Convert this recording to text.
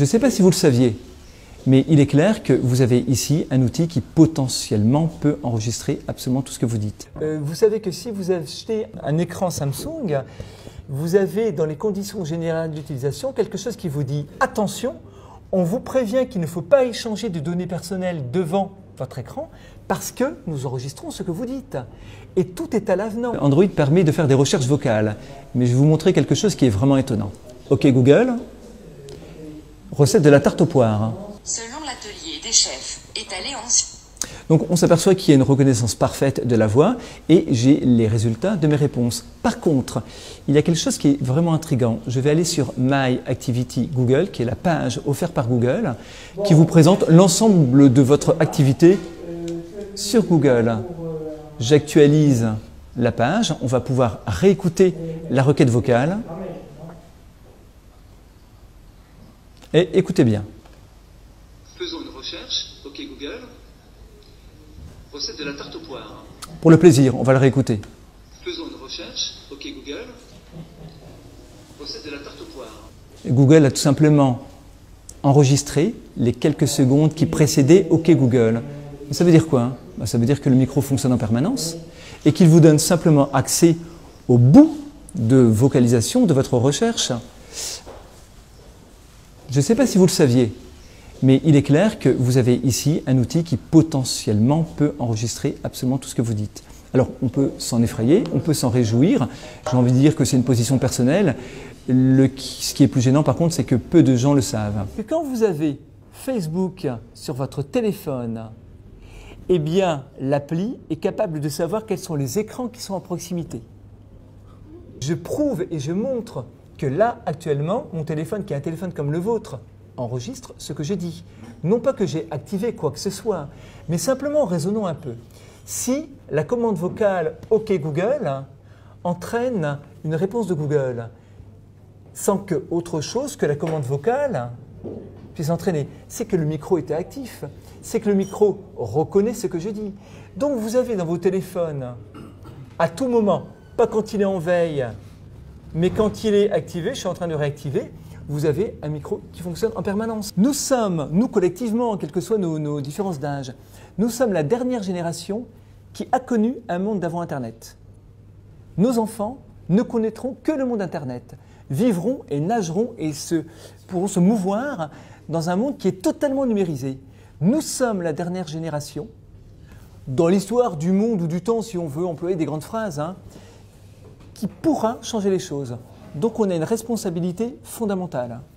Je ne sais pas si vous le saviez, mais il est clair que vous avez ici un outil qui potentiellement peut enregistrer absolument tout ce que vous dites. Vous savez que si vous achetez un écran Samsung, vous avez dans les conditions générales d'utilisation quelque chose qui vous dit « Attention, on vous prévient qu'il ne faut pas échanger de données personnelles devant votre écran parce que nous enregistrons ce que vous dites. » Et tout est à l'avenant. Android permet de faire des recherches vocales, mais je vais vous montrer quelque chose qui est vraiment étonnant. Ok Google, recette de la tarte aux poires. Selon l'atelier des chefs, étalé en... Donc on s'aperçoit qu'il y a une reconnaissance parfaite de la voix et j'ai les résultats de mes réponses. Par contre, il y a quelque chose qui est vraiment intriguant. Je vais aller sur My Activity Google, qui est la page offerte par Google, qui vous présente l'ensemble de votre activité sur Google. J'actualise la page, on va pouvoir réécouter la requête vocale. Et écoutez bien. Faisons une recherche. Ok Google. Recette de la tarte aux poires. Pour le plaisir, on va le réécouter. Faisons une recherche. Ok Google. Recette de la tarte aux poires. Google a tout simplement enregistré les quelques secondes qui précédaient OK Google. Ça veut dire quoi? Ça veut dire que le micro fonctionne en permanence et qu'il vous donne simplement accès au bout de vocalisation de votre recherche. Je ne sais pas si vous le saviez, mais il est clair que vous avez ici un outil qui potentiellement peut enregistrer absolument tout ce que vous dites. Alors on peut s'en effrayer, on peut s'en réjouir, j'ai envie de dire que c'est une position personnelle. Ce qui est plus gênant par contre, c'est que peu de gens le savent. Et quand vous avez Facebook sur votre téléphone, eh bien l'appli est capable de savoir quels sont les écrans qui sont à proximité. Je prouve et je montre que là, actuellement, mon téléphone, qui est un téléphone comme le vôtre, enregistre ce que j'ai dit. Non pas que j'ai activé quoi que ce soit, mais simplement raisonnons un peu. Si la commande vocale « OK Google » entraîne une réponse de Google, sans que autre chose que la commande vocale puisse entraîner, c'est que le micro était actif, c'est que le micro reconnaît ce que je dis. Donc vous avez dans vos téléphones, à tout moment, pas quand il est en veille, mais quand il est activé, je suis en train de réactiver, vous avez un micro qui fonctionne en permanence. Nous sommes, nous collectivement, quelles que soient nos différences d'âge, nous sommes la dernière génération qui a connu un monde d'avant Internet. Nos enfants ne connaîtront que le monde Internet, vivront et nageront et pourront se mouvoir dans un monde qui est totalement numérisé. Nous sommes la dernière génération, dans l'histoire du monde ou du temps, si on veut employer des grandes phrases, qui pourra changer les choses. Donc on a une responsabilité fondamentale.